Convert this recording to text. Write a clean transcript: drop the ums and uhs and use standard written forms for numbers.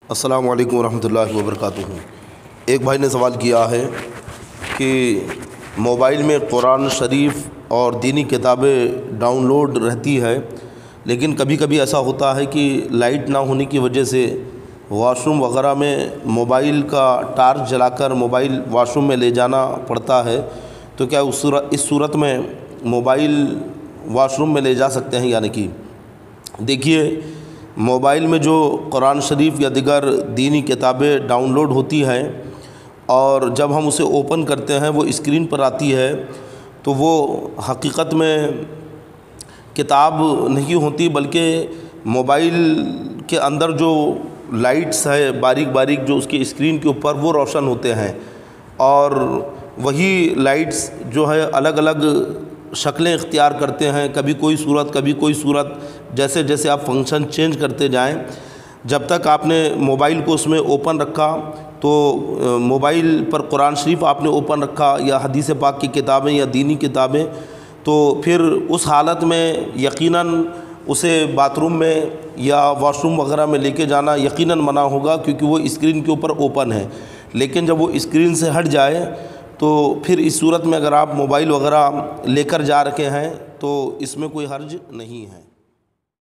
السلام علیکم ورحمۃ اللہ وبرکاتہ۔ ایک بھائی نے سوال کیا ہے کہ موبائل میں قرآن شریف اور دینی کتابیں ڈاؤن لوڈ رہتی ہے، لیکن کبھی کبھی ایسا ہوتا ہے کہ لائٹ نہ ہونے کی وجہ سے واش روم وغیرہ میں موبائل کا ٹارچ جلا کر موبائل واش روم میں لے جانا پڑتا ہے، تو کیا اس صورت میں موبائل واش روم میں لے جا سکتے ہیں یا نہیں؟ دیکھیے، موبائل میں جو قرآن شریف یا دیگر دینی کتابیں ڈاؤن لوڈ ہوتی ہیں اور جب ہم اسے اوپن کرتے ہیں وہ اسکرین پر آتی ہے، تو وہ حقیقت میں کتاب نہیں ہوتی، بلکہ موبائل کے اندر جو لائٹس ہے باریک باریک جو اس کی اسکرین کے اوپر وہ روشن ہوتے ہیں، اور وہی لائٹس جو ہے الگ الگ شکلیں اختیار کرتے ہیں، کبھی کوئی صورت کبھی کوئی صورت، جیسے جیسے آپ فنکشن چینج کرتے جائیں۔ جب تک آپ نے موبائل کو اس میں اوپن رکھا تو موبائل پر قرآن شریف آپ نے اوپن رکھا یا حدیث پاک کی کتابیں یا دینی کتابیں، تو پھر اس حالت میں یقیناً اسے باتھ روم میں یا واش روم وغیرہ میں لے کے جانا یقیناً منع ہوگا، کیونکہ وہ اسکرین کے اوپر اوپن ہے۔ لیکن جب وہ اسکرین سے ہٹ جائے تو پھر اس صورت میں اگر آپ موبائل وغیرہ لے کر جا رکھے ہیں تو اس میں کوئی حرج نہیں ہے۔